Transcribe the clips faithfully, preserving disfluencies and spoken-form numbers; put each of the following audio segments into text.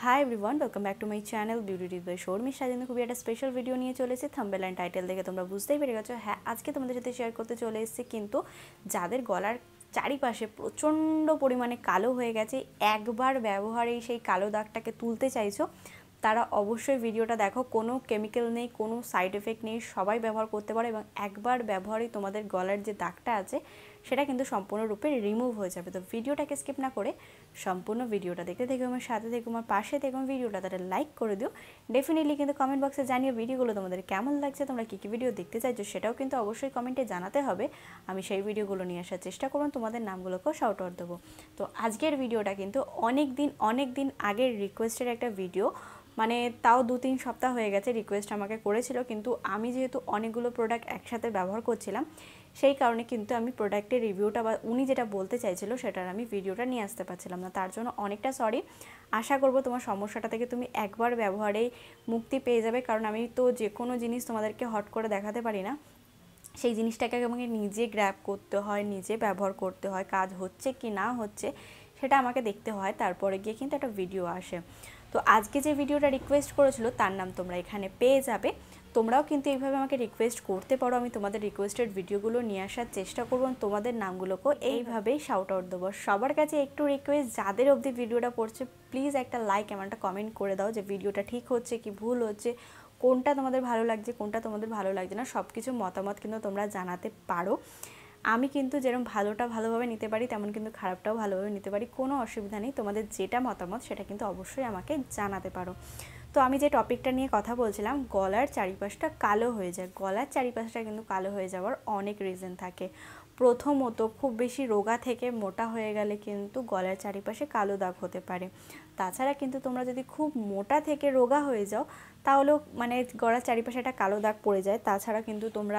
High everyone, welcome back to my channel beauty tips by Sharmi. সাজিন্দে খুবই একটা special video নিয়ে চলে এসেছি। থাম্বনেল অ্যান্ড টাইটেল দেখে তোমরা বুঝতেই পেরে গেছো। হ্যাঁ, আজকে তোমাদের সাথে শেয়ার করতে চলে এসেছি কিন্তু যাদের গলার চারিপাশে প্রচণ্ড পরিমাণে কালো হয়ে গেছে, একবার ব্যবহারেই সেই কালো দাগটাকে তুলতে চাইছো, তারা অবশ্যই ভিডিওটা দেখো। কোনো কেমিক্যাল নেই, কোনো সাইড এফেক্ট নেই, সবাই ব্যবহার করতে পারে এবং একবার ব্যবহারেই তোমাদের গলার যে দাগটা আছে সেটা কিন্তু সম্পূর্ণরূপে রিমুভ হয়ে যাবে। তো ভিডিওটাকে স্কিপ না করে সম্পূর্ণ ভিডিওটা দেখতে দেখো, আমার সাথে দেখো, আমার পাশে দেখো। ভিডিওটা তারা লাইক করে দিও। ডেফিনেটলি কিন্তু কমেন্ট বক্সে জানিও ভিডিওগুলো তোমাদের কেমন লাগছে, তোমরা কী কী ভিডিও দেখতে চাইছো সেটাও কিন্তু অবশ্যই কমেন্টে জানাতে হবে। আমি সেই ভিডিওগুলো নিয়ে আসার চেষ্টা করুন, তোমাদের নামগুলোকেও শাউট আউট দেবো। তো আজকের ভিডিওটা কিন্তু অনেক দিন অনেক দিন আগের রিকোয়েস্টের একটা ভিডিও, মানে তাও দু তিন সপ্তাহ হয়ে গেছে রিকোয়েস্ট আমাকে করেছিল, কিন্তু আমি যেহেতু অনেকগুলো প্রোডাক্ট একসাথে ব্যবহার করছিলাম সেই কারণে কিন্তু আমি প্রোডাক্টের রিভিউটা বা উনি যেটা বলতে চাইছিল সেটার আমি ভিডিওটা নিয়ে আসতে পারছিলাম না, তার জন্য অনেকটা সরি। আশা করব তোমার সমস্যাটা থেকে তুমি একবার ব্যবহারেই মুক্তি পেয়ে যাবে, কারণ আমি তো যে কোনো জিনিস তোমাদেরকে হট করে দেখাতে পারি না। সেই জিনিসটাকে আমাকে নিজে গ্র্যাব করতে হয়, নিজে ব্যবহার করতে হয়, কাজ হচ্ছে কি না হচ্ছে সেটা আমাকে দেখতে হয়, তারপরে গিয়ে কিন্তু একটা ভিডিও আসে। তো আজকে যে ভিডিওটা রিকোয়েস্ট করেছিল তার নাম তোমরা এখানে পেয়ে যাবে। তোমরাও কিন্তু এইভাবে আমাকে রিকোয়েস্ট করতে পারো, আমি তোমাদের রিকোয়েস্টেড ভিডিওগুলো নিয়ে আসার চেষ্টা করবো, তোমাদের নামগুলোকেও এইভাবেই শাউট আউট দেবো। সবার কাছে একটু রিকোয়েস্ট, যাদের অবধি ভিডিওটা পড়ছে প্লিজ একটা লাইক এবং একটা কমেন্ট করে দাও যে ভিডিওটা ঠিক হচ্ছে কি ভুল হচ্ছে, কোনটা তোমাদের ভালো লাগছে কোনটা তোমাদের ভালো লাগছে না, সব কিছু মতামত কিন্তু তোমরা জানাতে পারো। আমি কিন্তু যেরকম ভালোটা ভালোভাবে নিতে পারি তেমন কিন্তু খারাপটাও ভালোভাবে নিতে পারি, কোনো অসুবিধা নেই। তোমাদের যেটা মতামত সেটা কিন্তু অবশ্যই আমাকে জানাতে পারো। তো আমি যে টপিকটা নিয়ে কথা বলছিলাম, গলার চারিপাশটা কালো হয়ে যায়। গলার চারিপাশটা কিন্তু কালো হয়ে যাওয়ার অনেক রিজন থাকে। প্রথমত, খুব বেশি রোগা থেকে মোটা হয়ে গেলে কিন্তু গলার চারিপাশে কালো দাগ হতে পারে। তাছাড়া কিন্তু তোমরা যদি খুব মোটা থেকে রোগা হয়ে যাও তাহলেও মানে গলার চারিপাশে একটা কালো দাগ পড়ে যায়। তাছাড়া কিন্তু তোমরা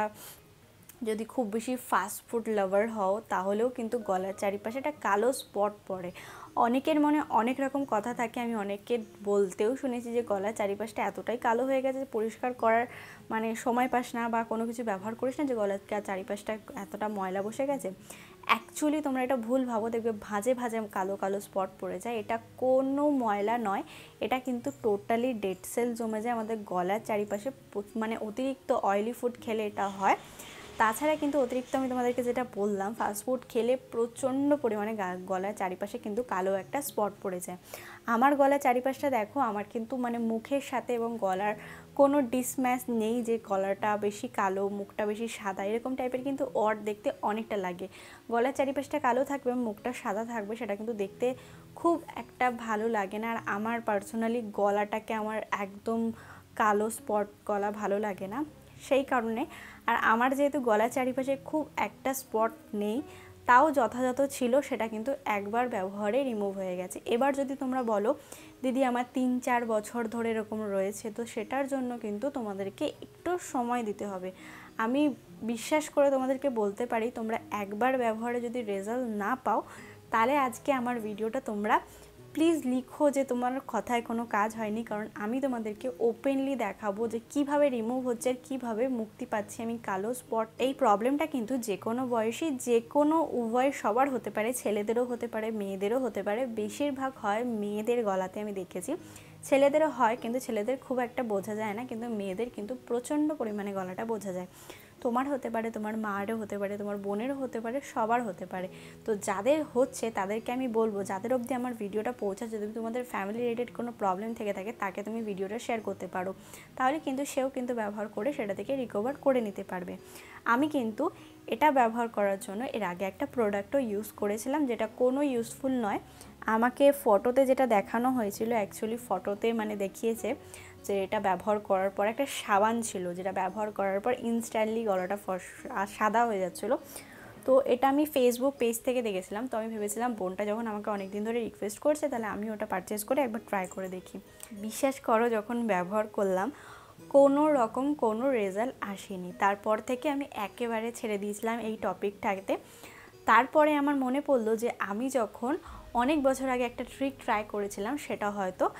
যদি খুব বেশি ফাস্ট ফুড লাভার হও তাহলেও কিন্তু গলার চারিপাশে একটা কালো স্পট পড়ে। অনেকের মনে অনেক রকম কথা থাকে, আমি অনেককে বলতেও শুনেছি যে গলার চারিপাশটা এতটাই কালো হয়ে গেছে পরিষ্কার করার মানে সময় পাস না বা কোনো কিছু ব্যবহার করিস না যে গলার চারিপাশটা এতটা ময়লা বসে গেছে। অ্যাকচুয়ালি তোমরা এটা ভুল ভাবো, দেখবে ভাঁজে ভাঁজে কালো কালো স্পট পড়ে যায়। এটা কোনো ময়লা নয়, এটা কিন্তু টোটালি ডেড সেল জমে যায় আমাদের গলার চারিপাশে, মানে অতিরিক্ত অয়েলি ফুড খেলে এটা হয়। তাছাড়া কিন্তু অতিরিক্ত আমি তোমাদেরকে যেটা বললাম, ফাস্টফুড খেলে প্রচণ্ড পরিমাণে গলার চারিপাশে কিন্তু কালো একটা স্পট পড়ে যায়। আমার গলার চারিপাশটা দেখো, আমার কিন্তু মানে মুখের সাথে এবং গলার কোনো ডিসম্যাচ নেই যে গলাটা বেশি কালো মুখটা বেশি সাদা, এরকম টাইপের কিন্তু অড দেখতে অনেকটা লাগে। গলার চারিপাশটা কালো থাকবে মুখটা সাদা থাকবে, সেটা কিন্তু দেখতে খুব একটা ভালো লাগে না। আর আমার পার্সোনালি গলাটাকে আমার একদম কালো স্পট গলা ভালো লাগে না, সেই কারণে। আর আমার যেহেতু গলার চারিপাশে খুব একটা স্পট নেই, তাও যথাযথ ছিল, সেটা কিন্তু একবার ব্যবহারে রিমুভ হয়ে গেছে। এবার যদি তোমরা বলো দিদি আমার তিন চার বছর ধরে এরকম রয়েছে, তো সেটার জন্য কিন্তু তোমাদেরকে একটু সময় দিতে হবে। আমি বিশ্বাস করে তোমাদেরকে বলতে পারি, তোমরা একবার ব্যবহারে যদি রেজাল্ট না পাও তাহলে আজকে আমার ভিডিওটা তোমরা প্লিজ লিখো যে তোমার কথায় কোনো কাজ হয়নি, কারণ আমি তোমাদেরকে ওপেনলি দেখাবো যে কিভাবে রিমুভ হচ্ছে আর কীভাবে মুক্তি পাচ্ছি আমি কালো স্পট। এই প্রবলেমটা কিন্তু যে কোনো বয়সী যে কোনো উভয় সবার হতে পারে, ছেলেদেরও হতে পারে মেয়েদেরও হতে পারে। বেশিরভাগ হয় মেয়েদের গলাতে আমি দেখেছি, ছেলেদেরও হয় কিন্তু ছেলেদের খুব একটা বোঝা যায় না, কিন্তু মেয়েদের কিন্তু প্রচণ্ড পরিমাণে গলাটা বোঝা যায়। তোমার হতে পারে, তোমার মায়েরও হতে পারে, তোমার বোনেরও হতে পারে, সবার হতে পারে। তো যাদের হচ্ছে তাদেরকে আমি বলবো, যাদের অবধি আমার ভিডিওটা পৌঁছাচ্ছে, যদি তোমাদের ফ্যামিলি রিলেটেড কোনো প্রবলেম থেকে থাকে তাকে তুমি ভিডিওটা শেয়ার করতে পারো, তাহলে কিন্তু সেও কিন্তু ব্যবহার করে সেটা থেকে রিকভার করে নিতে পারবে। আমি কিন্তু এটা ব্যবহার করার জন্য এর আগে একটা প্রোডাক্টও ইউজ করেছিলাম, যেটা কোনো ইউজফুল নয়। আমাকে ফটোতে যেটা দেখানো হয়েছিল, অ্যাকচুয়ালি ফটোতে মানে দেখিয়েছে যে এটা ব্যবহার করার পর একটা সাবান ছিল, যেটা ব্যবহার করার পর ইনস্ট্যান্টলি গলাটা ফস সাদা হয়ে যাচ্ছিলো। তো এটা আমি ফেসবুক পেজ থেকে দেখেছিলাম, তো আমি ভেবেছিলাম বোনটা যখন আমাকে অনেক দিন ধরে রিকোয়েস্ট করছে তাহলে আমি ওটা পারচেস করে একবার ট্রাই করে দেখি। বিশ্বাস করো, যখন ব্যবহার করলাম কোনো রকম কোনো রেজাল্ট আসেনি। তারপর থেকে আমি একেবারে ছেড়ে দিয়েছিলাম এই টপিকটাতে। তারপরে আমার মনে পড়লো যে আমি যখন অনেক বছর আগে একটা ট্রিক ট্রাই করেছিলাম, সেটা হয়তো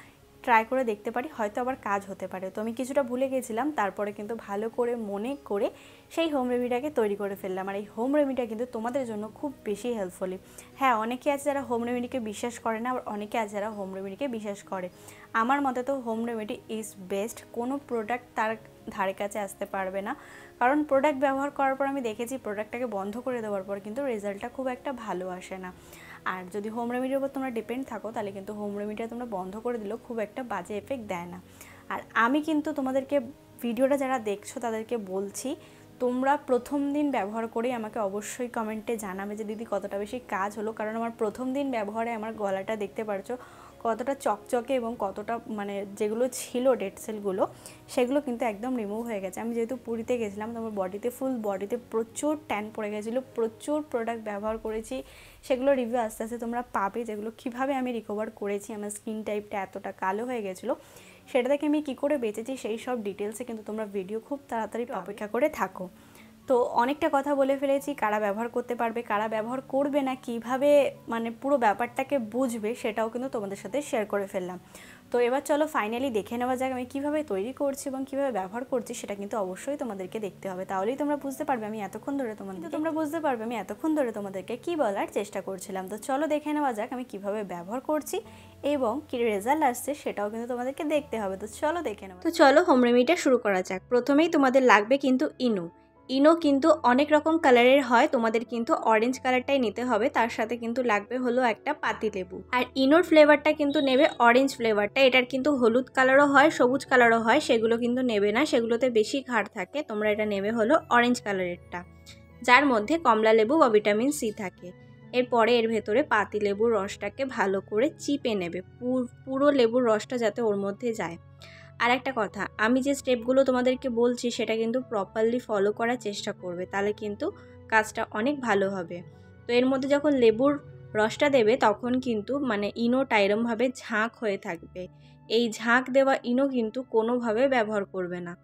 ট্রাই করে দেখতে পারি, হয়তো আবার কাজ হতে পারে। তো আমি কিছুটা ভুলে গেছিলাম, তারপরে কিন্তু ভালো করে মনে করে সেই হোম রেমেডিটাকে তৈরি করে ফেললাম। আর এই হোম রেমেডিটা কিন্তু তোমাদের জন্য খুব বেশি হেল্পফুলি। হ্যাঁ, অনেকে আছে যারা হোম রেমেডিকে বিশ্বাস করে না, আবার অনেকে আছে যারা হোম রেমেডিকে বিশ্বাস করে। আমার মতে তো হোম রেমেডি ইজ বেস্ট। কোনো প্রোডাক্ট তার ধারে কাছে আসতে পারবে না, কারণ প্রোডাক্ট ব্যবহার করার পর আমি দেখেছি প্রোডাক্টটাকে বন্ধ করে দেওয়ার পর কিন্তু রেজাল্টটা খুব একটা ভালো আসে না। আর যদি হোম রেমেডির উপর তোমরা ডিপেন্ড থাকো তাহলে কিন্তু হোম রেমেডিটা তোমরা বন্ধ করে দিলেও খুব একটা বাজে এফেক্ট দেয় না। আর আমি কিন্তু তোমাদেরকে ভিডিওটা যারা দেখছো তাদেরকে বলছি, তোমরা প্রথম দিন ব্যবহার করেই আমাকে অবশ্যই কমেন্টে জানাবে যে দিদি কতটা বেশি কাজ হলো। কারণ আমার প্রথম দিন ব্যবহারে আমার গলাটা দেখতে পারছো কতটা চকচকে এবং কতটা মানে যেগুলো ছিল ডেড সেলগুলো সেগুলো কিন্তু একদম রিমুভ হয়ে গেছে। আমি যেহেতু পুরীতে গেছিলাম তো আমার বডিতে ফুল বডিতে প্রচুর ট্যান পড়ে গেছিলো, প্রচুর প্রোডাক্ট ব্যবহার করেছি, সেগুলো রিভিউ আস্তে আস্তে তোমরা পাবে যেগুলো কীভাবে আমি রিকভার করেছি। আমার স্কিন টাইপটা এতটা কালো হয়ে গেছিলো, সেটা থেকে আমি কী করে বেঁচেছি সেই সব ডিটেলসে কিন্তু তোমরা ভিডিও খুব তাড়াতাড়ি অপেক্ষা করে থাকো। তো অনেকটা কথা বলে ফেলেছি, কারা ব্যবহার করতে পারবে কারা ব্যবহার করবে না, কিভাবে মানে পুরো ব্যাপারটাকে বুঝবে সেটাও কিন্তু তোমাদের সাথে শেয়ার করে ফেললাম। তো এবার চলো ফাইনালি দেখে নেওয়া যাক আমি কীভাবে তৈরি করছি এবং কীভাবে ব্যবহার করছি। সেটা কিন্তু অবশ্যই তোমাদেরকে দেখতে হবে, তাহলেই তোমরা বুঝতে পারবে আমি এতক্ষণ ধরে তোমাদের তোমরা বুঝতে পারবে আমি এতক্ষণ ধরে তোমাদেরকে কী বলার চেষ্টা করছিলাম। তো চলো দেখে নেওয়া যাক আমি কীভাবে ব্যবহার করছি এবং কী রেজাল্ট আসছে সেটাও কিন্তু তোমাদেরকে দেখতে হবে। তো চলো দেখে নেওয়া। তো চলো হোম রেমেডিটা শুরু করা যাক। প্রথমেই তোমাদের লাগবে কিন্তু ইনো। ইনো কিন্তু অনেক রকম কালারের হয়, তোমাদের কিন্তু অরেঞ্জ কালারটাই নিতে হবে। তার সাথে কিন্তু লাগবে হলো একটা পাতিলেবু। আর ইনোর ফ্লেভারটা কিন্তু নেবে অরেঞ্জ ফ্লেভারটা। এটার কিন্তু হলুদ কালারও হয় সবুজ কালারও হয়, সেগুলো কিন্তু নেবে না, সেগুলোতে বেশি ঘাড় থাকে। তোমরা এটা নেবে হলো অরেঞ্জ কালারেরটা, যার মধ্যে কমলা লেবু বা ভিটামিন সি থাকে। এরপরে এর ভেতরে পাতিলেবুর রসটাকে ভালো করে চিপে নেবে, পুরো লেবুর রসটা যাতে ওর মধ্যে যায়। আর একটা কথা, আমি যে স্টেপগুলো তোমাদেরকে বলছি সেটা কিন্তু প্রপারলি ফলো করার চেষ্টা করবে, তাহলে কিন্তু কাজটা অনেক ভালো হবে। তো এর মধ্যে যখন লেবুর রসটা দেবে তখন কিন্তু মানে ইনোটা এরমভাবে ঝাঁক হয়ে থাকবে। এই ঝাঁক দেওয়া ইনো কিন্তু কোনোভাবে ব্যবহার করবে না,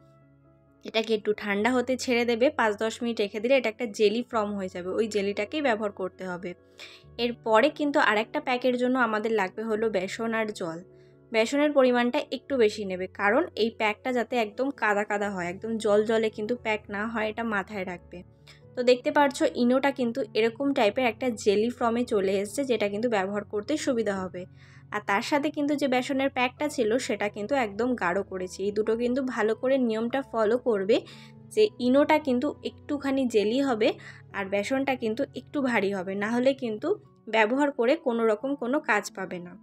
এটাকে একটু ঠান্ডা হতে ছেড়ে দেবে। পাঁচ দশ মিনিট রেখে দিলে এটা একটা জেলি ফর্ম হয়ে যাবে, ওই জেলিটাকেই ব্যবহার করতে হবে। এরপরে কিন্তু আরেকটা প্যাকের জন্য আমাদের লাগবে হলো বেসন আর জল। বেসনের পরিমাণটা একটু বেশি নেবে, কারণ এই প্যাকটা যাতে একদম কাদা কাদা হয়, একদম জল জলে কিন্তু প্যাক না হয়, এটা মাথায় রাখবে। তো দেখতে পাচ্ছ ইনোটা কিন্তু এরকম টাইপের একটা জেলি ফর্মে চলে এসেছে, যেটা কিন্তু ব্যবহার করতে সুবিধা হবে। আর তার সাথে কিন্তু যে বেসনের প্যাকটা ছিল সেটা কিন্তু একদম গাঢ় করেছি। এই দুটো কিন্তু ভালো করে নিয়মটা ফলো করবে যে ইনোটা কিন্তু একটুখানি জেলি হবে আর বেসনটা কিন্তু একটু ভারী হবে, না হলে কিন্তু ব্যবহার করে কোনো রকম কোনো কাজ পাবে না।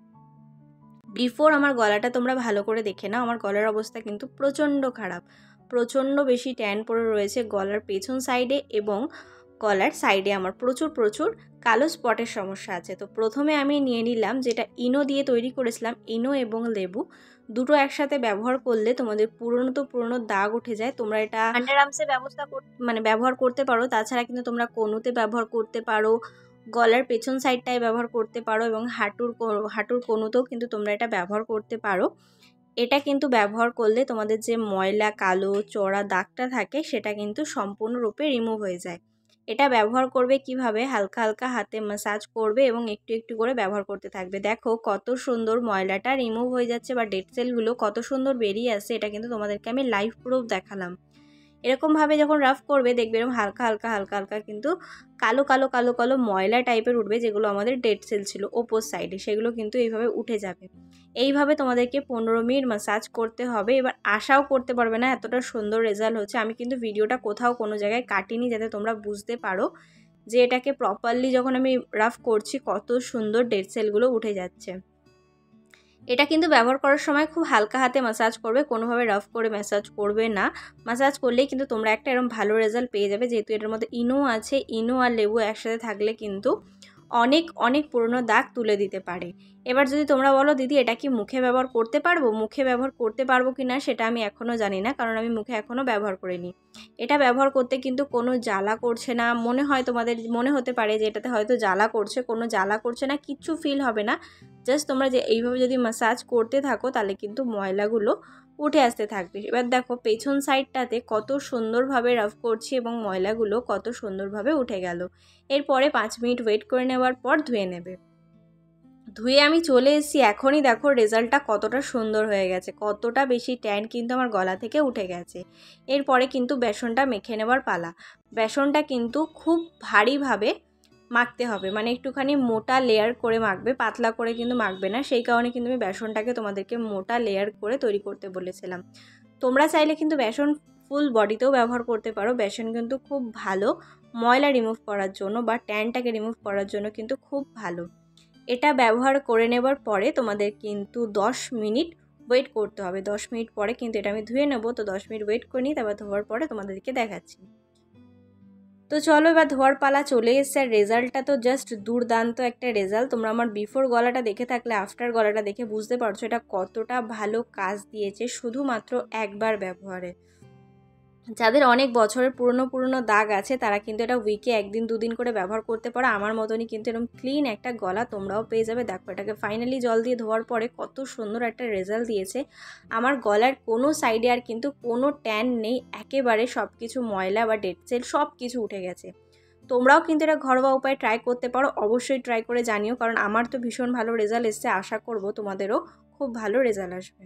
বিফোর আমার গলাটা তোমরা ভালো করে দেখে নাও, আমার গলার অবস্থা কিন্তু প্রচণ্ড খারাপ, প্রচণ্ড বেশি ট্যান পড়ে রয়েছে গলার পেছন সাইডে এবং গলার সাইডে আমার প্রচুর প্রচুর কালো স্পটের সমস্যা আছে। তো প্রথমে আমি নিয়ে নিলাম যেটা ইনো দিয়ে তৈরি করেছিলাম, ইনো এবং লেবু দুটো একসাথে ব্যবহার করলে তোমাদের পুরনো তো পুরনো দাগ উঠে যায়। তোমরা এটা আন্ডারআর্মসে ব্যবস্থা মানে ব্যবহার করতে পারো, তাছাড়া কিন্তু তোমরা কনুতে ব্যবহার করতে পারো, গলার পেছন সাইডটায় ব্যবহার করতে পারো এবং হাঁটুর হাঁটুর কনুতেও কিন্তু তোমরা এটা ব্যবহার করতে পারো। এটা কিন্তু ব্যবহার করলে তোমাদের যে ময়লা কালো চড়া দাগটা থাকে সেটা কিন্তু সম্পূর্ণরূপে রিমুভ হয়ে যায়। এটা ব্যবহার করবে কিভাবে, হালকা হালকা হাতে ম্যাসাজ করবে এবং একটু একটু করে ব্যবহার করতে থাকবে। দেখো কত সুন্দর ময়লাটা রিমুভ হয়ে যাচ্ছে বা ডেড সেলগুলো কত সুন্দর বেরিয়ে আসছে। এটা কিন্তু তোমাদেরকে আমি লাইভ প্রুফ দেখালাম। এরকমভাবে যখন রাফ করবে দেখবে এরকম হালকা হালকা হালকা হালকা কিন্তু কালো কালো কালো কালো ময়লা টাইপের উঠবে, যেগুলো আমাদের ডেড সেল ছিল ওপর সাইডে, সেগুলো কিন্তু এইভাবে উঠে যাবে। এইভাবে তোমাদেরকে পনেরো মিনিট ম্যাসাজ করতে হবে। এবার আশাও করতে পারবে না এতটা সুন্দর রেজাল্ট হচ্ছে। আমি কিন্তু ভিডিওটা কোথাও কোনো জায়গায় কাটিনি, যাতে তোমরা বুঝতে পারো যে এটাকে প্রপারলি যখন আমি রাফ করছি কত সুন্দর ডেড সেলগুলো উঠে যাচ্ছে। এটা কিন্তু ব্যবহার করার সময় খুব হালকা হাতে ম্যাসাজ করবে, কোনোভাবে রাফ করে ম্যাসাজ করবে না। ম্যাসাজ করলেই কিন্তু তোমরা একটা এরকম ভালো রেজাল্ট পেয়ে যাবে, যেহেতু এটার মধ্যে ইনো আছে। ইনো আর লেবু একসাথে থাকলে কিন্তু অনেক অনেক পুরনো দাগ তুলে দিতে পারে। এবার যদি তোমরা বলো দিদি এটা কি মুখে ব্যবহার করতে পারবো, মুখে ব্যবহার করতে পারবো কি না সেটা আমি এখনও জানি না, কারণ আমি মুখে এখনও ব্যবহার করিনি। এটা ব্যবহার করতে কিন্তু কোনো জ্বালা করছে না, মনে হয় তোমাদের মনে হতে পারে যে এটাতে হয়তো জ্বালা করছে, কোনো জ্বালা করছে না, কিচ্ছু ফিল হবে না। জাস্ট তোমরা যে এইভাবে যদি ম্যাসাজ করতে থাকো তাহলে কিন্তু ময়লাগুলো উঠে আসতে থাকবে। এবার দেখো পেছন সাইডটাতে কত সুন্দরভাবে রাফ করছি এবং ময়লাগুলো কত সুন্দরভাবে উঠে গেল। এরপরে পাঁচ মিনিট ওয়েট করে নেওয়ার পর ধুয়ে নেবে। ধুয়ে আমি চলে এসেছি, এখনই দেখো রেজাল্টটা কতটা সুন্দর হয়ে গেছে, কতটা বেশি ট্যান কিন্তু আমার গলা থেকে উঠে গেছে। এরপরে কিন্তু বেসনটা মেখে নেবার পালা। বেসনটা কিন্তু খুব ভারীভাবে মাখতে হবে, মানে একটুখানি মোটা লেয়ার করে মাখবে, পাতলা করে কিন্তু মাখবে না। সেই কারণে কিন্তু আমি বেসনটাকে তোমাদেরকে মোটা লেয়ার করে তৈরি করতে বলেছিলাম। তোমরা চাইলে কিন্তু বেসন ফুল বডিতেও ব্যবহার করতে পারো। বেসন কিন্তু খুব ভালো ময়লা রিমুভ করার জন্য বা ট্যানটাকে রিমুভ করার জন্য কিন্তু খুব ভালো। এটা ব্যবহার করে নেবার পরে তোমাদের কিন্তু দশ মিনিট ওয়েট করতে হবে। দশ মিনিট পরে কিন্তু এটা আমি ধুয়ে নেবো, তো দশ মিনিট ওয়েট করে নিই, তারপর ধোয়ার পরে তোমাদেরকে দেখাচ্ছি। তো চলো এবার ধোয়ার পালা চলে এসছে। আর রেজাল্টটা তো জাস্ট দুর্দান্ত একটা রেজাল্ট। তোমরা আমার বিফোর গলাটা দেখে থাকলে আফটার গলাটা দেখে বুঝতে পারছো এটা কতটা ভালো কাজ দিয়েছে শুধুমাত্র একবার ব্যবহারে। যাদের অনেক বছরের পুরনো পুরনো দাগ আছে তারা কিন্তু এটা উইকে একদিন দুদিন করে ব্যবহার করতে পারো। আমার মতনই কিন্তু এরকম ক্লিন একটা গলা তোমরাও পেয়ে যাবে। দেখো এটাকে ফাইনালি জল দিয়ে ধোয়ার পরে কত সুন্দর একটা রেজাল্ট দিয়েছে। আমার গলার কোনো সাইডে আর কিন্তু কোনো ট্যান নেই, একেবারে সব কিছু ময়লা বা ডেড সেল সব কিছু উঠে গেছে। তোমরাও কিন্তু এটা ঘরোয়া উপায়ে ট্রাই করতে পারো, অবশ্যই ট্রাই করে জানিও, কারণ আমার তো ভীষণ ভালো রেজাল্ট এসছে। আশা করব তোমাদেরও খুব ভালো রেজাল্ট আসবে।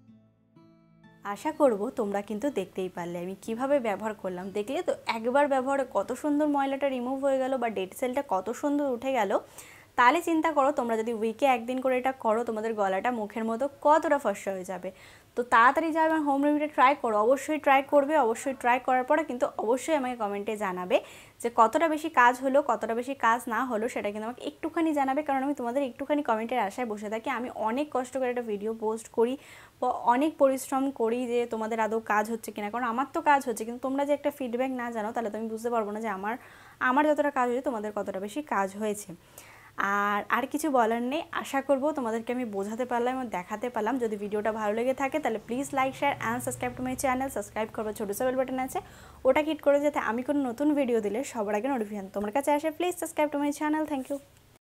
আশা করব তোমরা কিন্তু দেখতেই পারলে আমি কিভাবে ব্যবহার করলাম। দেখলে তো একবার ব্যবহারে কত সুন্দর ময়লাটা রিমুভ হয়ে গেল বা ডেড সেলটা কত সুন্দর উঠে গেল। তাহলে চিন্তা করো তোমরা যদি উইকে একদিন করে এটা করো তোমাদের গলাটা মুখের মতো কতটা ফর্সা হয়ে যাবে। তো তাড়াতাড়ি যাবে হোম রেমেডিটা ট্রাই করো, অবশ্যই ট্রাই করবে। অবশ্যই ট্রাই করার পরে কিন্তু অবশ্যই আমাকে কমেন্টে জানাবে যে কতটা বেশি কাজ হলো কতটা বেশি কাজ না হলো, সেটা কিন্তু আমাকে একটুখানি জানাবে, কারণ আমি তোমাদের একটুখানি কমেন্টের আশায় বসে থাকি। আমি অনেক কষ্ট করে একটা ভিডিও পোস্ট করি বা অনেক পরিশ্রম করি যে তোমাদের আদৌ কাজ হচ্ছে কিনা, কারণ আমার তো কাজ হচ্ছে, কিন্তু তোমরা যে একটা ফিডব্যাক না জানো তাহলে তো আমি বুঝতে পারবো না যে আমার আমার যতটা কাজ হয়েছে তোমাদের কতটা বেশি কাজ হয়েছে। আর আর কিছু বলার নেই। আশা করব তোমাদেরকে আমি বোঝাতে পারলাম এবং দেখাতে পারলাম। যদি ভিডিওটা ভালো লেগে থাকে তাহলে please like share and subscribe to my channel. Subscribe করবো, ছোটো বেল বাটন আছে ওটা হিট করে যাতে আমি কোনো নতুন ভিডিও দিলে সবার আগে নোটিফিকেশন তোমার কাছে আসে। Please subscribe to my channel. Thank you.